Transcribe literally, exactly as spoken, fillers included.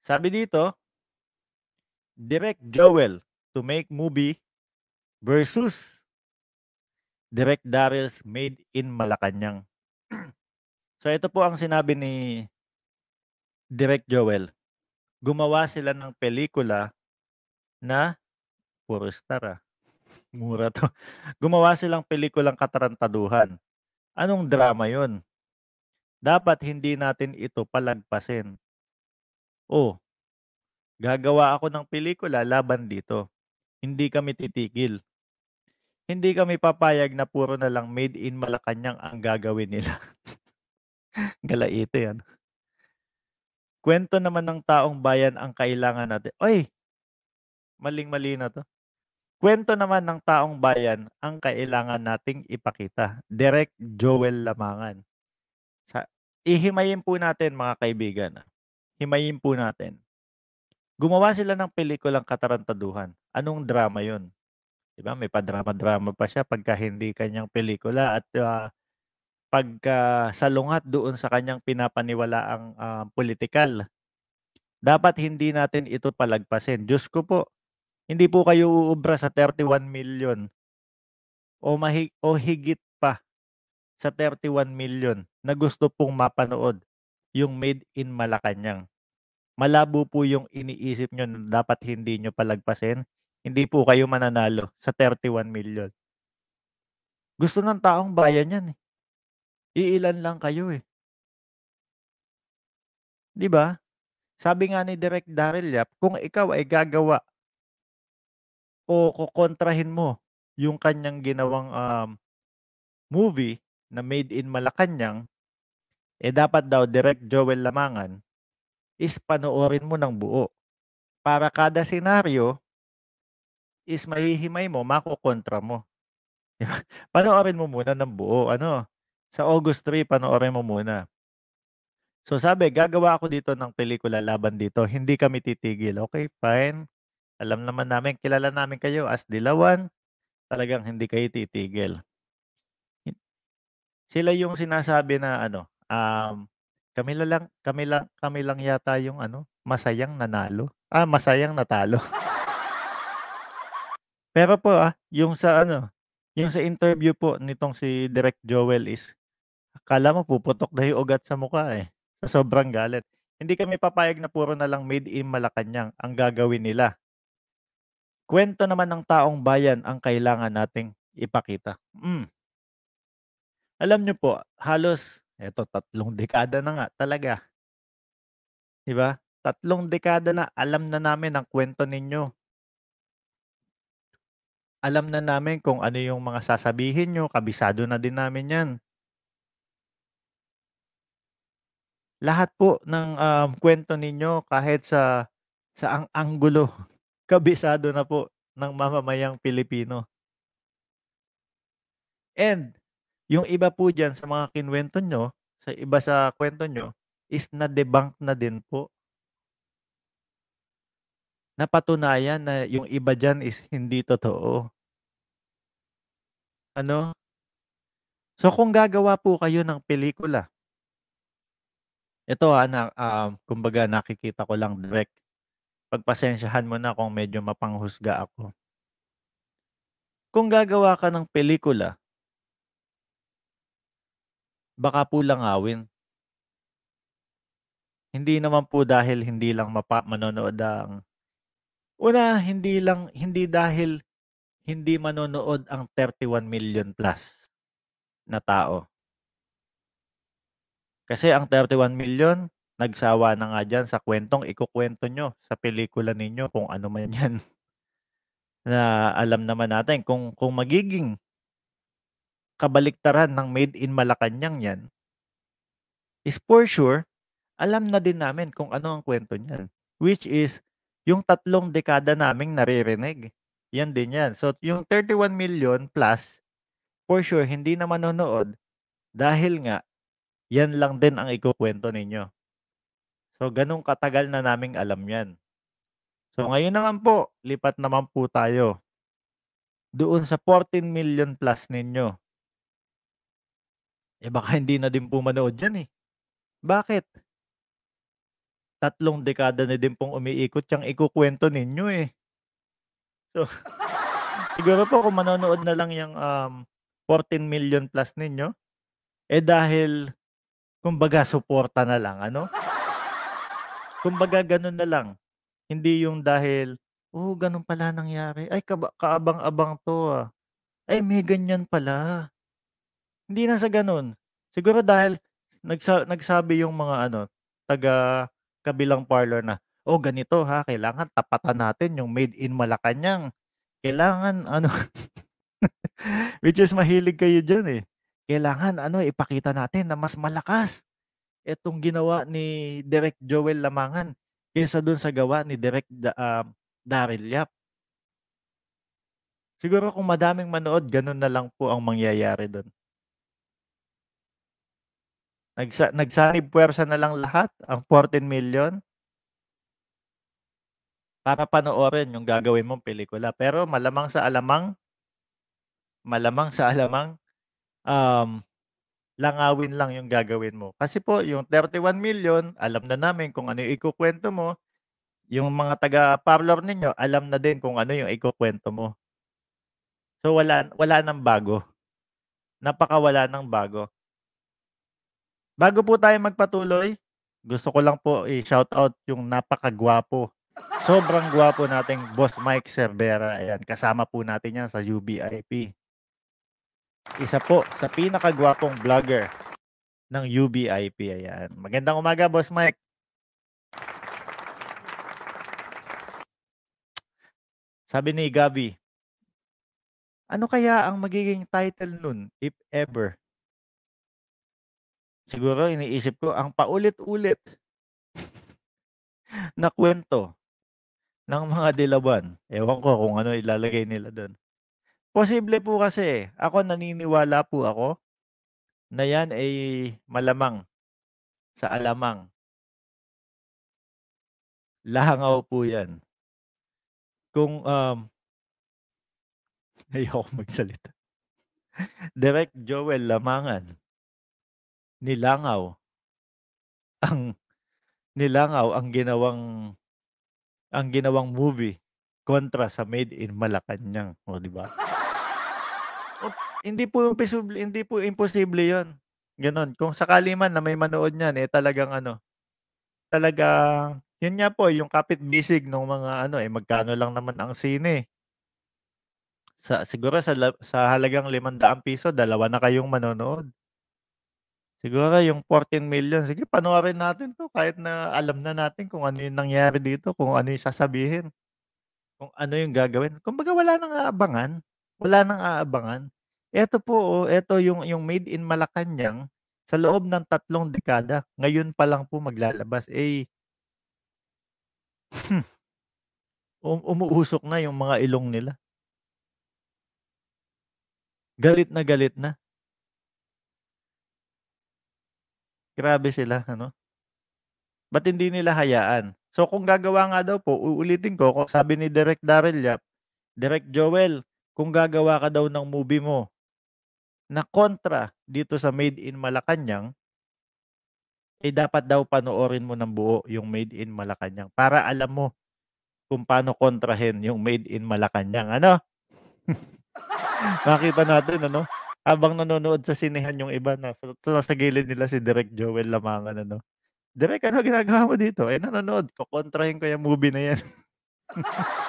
Sabi dito, Direk Joel to make movie versus Direk Darrell's Made in Malacanang. So ito po ang sinabi ni Direk Joel. Gumawa sila ng pelikula na puro star ah. Mura to. Gumawa silang pelikulang katarantaduhan. Anong drama 'yon? Dapat hindi natin ito palagpasin. Oh, gagawa ako ng pelikula laban dito. Hindi kami titigil. Hindi kami papayag na puro na lang made in Malacanang ang gagawin nila. Galaite yan. Kwento naman ng taong bayan ang kailangan natin. Oy! Maling-mali na 'to. Kwento naman ng taong bayan ang kailangan nating ipakita. Direk Joel Lamangan. Sa ihimayin po natin mga kaibigan. Himayin po natin. Gumawa sila ng pelikulang katarantaduhan. Anong drama 'yon? 'Di ba may pa-drama-drama pa siya pagka hindi kanyang pelikula at, ah, pagka salungat doon sa kanyang pinapaniwalaang, ah, pulitikal. Dapat hindi natin ito palagpasin. Diyos ko po, hindi po kayo uubra sa thirty-one million o mahi o higit pa sa thirty-one million na gusto pong mapanood yung Made in Malacanang. Malabo po yung iniisip niyo na dapat hindi niyo palagpasin. Hindi po kayo mananalo sa thirty-one million. Gusto ng taong bayan 'yan, eh. Iilan lang kayo, eh. 'Di ba? Sabi nga ni Direk Darrell Yap, kung ikaw ay gagawa o kokontrahin mo yung kanyang ginawang, um, movie na Made in Malacanang, eh, dapat daw Direk Joel Lamangan is panoorin mo ng buo. Para kada senaryo is mahihimay mo, makokontra mo. 'Di ba? Panoorin mo muna ng buo ano, sa August three panoorin mo muna. So sabi, gagawa ako dito ng pelikula laban dito, hindi kami titigil. Okey, fine. Alam naman namin, kilala namin kayo as Dilawan, talagang hindi kayo titigil. Hin Sila yung sinasabi na ano, um, kami la lang kami lang kami lang yata yung ano, masayang nanalo, ah, masayang natalo. Pero po, ah, yung sa ano, yung sa interview po nitong si Direk Joel is akala mo puputok na yung ugat sa mukha, eh, sa sobrang galit. Hindi kami papayag na puro na lang made in Malacanang ang gagawin nila. Kwento naman ng taong bayan ang kailangan nating ipakita. Hmm. Alam niyo po, halos eto tatlong dekada na nga talaga. 'Di ba? Tatlong dekada na alam na namin ang kwento ninyo. Alam na namin kung ano yung mga sasabihin niyo, kabisado na din namin 'yan. Lahat po ng, um, kuwento ninyo kahit sa saang anggulo, kabisado na po ng mamamayang Pilipino. And yung iba po diyan sa mga kinuwento niyo, sa iba sa kuwento niyo is na-debunk na din po. Napatunayan na yung iba diyan is hindi totoo. Ano? So kung gagawa po kayo ng pelikula ito, ah, na, um, kumbaga nakikita ko lang direct. Pagpasensyahan mo na kung medyo mapanghusga ako. Kung gagawa ka ng pelikula baka po langawin. Hindi naman po dahil hindi lang mapa manonood ang una, hindi lang hindi dahil hindi manonood ang thirty-one million plus na tao. Kasi ang thirty-one million nagsawa na nga diyan sa kuwentong ikukuwento niyo sa pelikula ninyo kung ano man 'yan. Na alam naman natin kung kung magiging kabaliktaran ng Made in Malacanang 'yan is for sure, alam na din namin kung ano ang kuwento niyan. Which is yung tatlong dekada naming naririnig, 'yan din 'yan. So yung thirty-one million plus, for sure hindi na manonood dahil nga 'yan lang din ang ikukuwento ninyo. So gano'n katagal na naming alam 'yan. So ngayon naman po, lipat naman po tayo doon sa fourteen million plus ninyo. Eh, baka hindi na din po manood 'yan, eh. Bakit? tatlong dekada na din pong umiikot yang ikukuwento ninyo, eh. So, siguro po kung manonood na lang yang, um, fourteen million plus ninyo, eh, dahil kumbaga suporta na lang ano? Kumbaga gano'n na lang. Hindi yung dahil, "Oh, gano'n pala nangyari. Ay kaba kaabang-abang 'to, ah. Ay may ganyan pala." Hindi na sa gano'n. Siguro dahil nagsa nagsabi yung mga ano, taga kabilang parlor na, "Oh, ganito ha, kailangan tapatan natin yung made in Malacanang. Kailangan ano." Which is mahilig kayo diyan, eh. Kailangan ano, ipakita natin na mas malakas itong ginawa ni Direk Joel Lamangan kaysa dun sa gawa ni Direk da um, Daryl Yap. Siguro kung madaming manood gano'n na lang po ang mangyayari dun. Nagsa nagsanib puwersa na lang lahat, ang fourteen million para panoorin yung gagawin mong pelikula. Pero malamang sa alamang malamang sa alamang, um, langawin lang yung gagawin mo. Kasi po yung thirty-one million alam na namin kung ano yung ikukuwento mo, yung mga taga-parlor ninyo alam na din kung ano yung ikukuwento mo. So wala wala ng bago. Napakawala ng bago. Bago po tayo magpatuloy, gusto ko lang po i-shoutout yung napakagwapo, sobrang gwapo nating Boss Mike Cervera, ayan kasama po natin yan sa U B I P. Isa po sa pinakagwapong vlogger ng U B I P, ayan. Magandang umaga, Boss Mike. Sabi ni Gabi, ano kaya ang magiging title nun, if ever? Siguro iniisip ko ang paulit-ulit na kwento ng mga Dilawan. Ewan ko kung ano ilalagay nila dun. Posible po kasi, eh. Ako naniniwala po ako na yan ay malamang sa alamang. Langaw po yan. Kung, um ayokong magsalita. Direk Joel Lamangan nilangaw ang nilangaw ang ginawang ang ginawang movie kontra sa Made in Malacanang, oh, 'di ba? Op hindi po imposible hindi po imposible yun, gano'n. Kung sakali man na may manood niyan, eh, talagang ano, talagang yun nga po yung kapit-bisig nung mga ano, eh, magkano lang naman ang sine. Sa siguro sa la sa halagang limang-daang piso dalawa na kayong manonood. Siguro yung fourteen million, sige panoorin natin 'to kahit na alam na natin kung ano yung nangyari dito, kung ano yung sasabihin, kung ano yung gagawin. Kumbaga wala ng aabangan, wala ng aabangan. Eto po, oh, eto yung yung Made in Malacanang sa loob ng tatlong dekada, ngayon pa lang po maglalabas, eh, hmm, um umuusok na yung mga ilong nila. Galit na galit na. Grabe sila ano. Ba't hindi nila hayaan? So kung gagawa nga daw po, uulitin ko kung sabi ni Direk Daryl Yap, "Direk Joel, kung gagawa ka daw ng movie mo na kontra dito sa Made in Malacanang, eh, dapat daw panoorin mo ng buo yung Made in Malacanang para alam mo kung paano kontrahin yung Made in Malacanang." Ano? Makita natin ano, habang nanonood sa sinehan yung iba nasa nasa gilid nila si Direk Joel Lamangan ano, "Direk ano ginagawa mo dito?" "Eh, nanonood kokontrahin ko yang movie na yan."